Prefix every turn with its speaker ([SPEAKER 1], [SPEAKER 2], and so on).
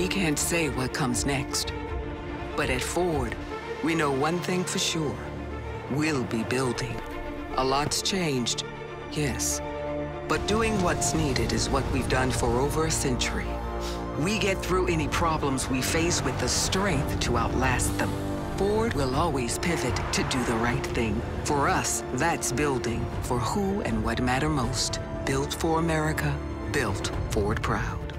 [SPEAKER 1] can't say what comes next. But at Ford, we know one thing for sure. We'll be building. A lot's changed, yes. But doing what's needed is what we've done for over a century. We get through any problems we face with the strength to outlast them. Ford will always pivot to do the right thing. For us, that's building for who and what matter most. Built for America, built Ford proud.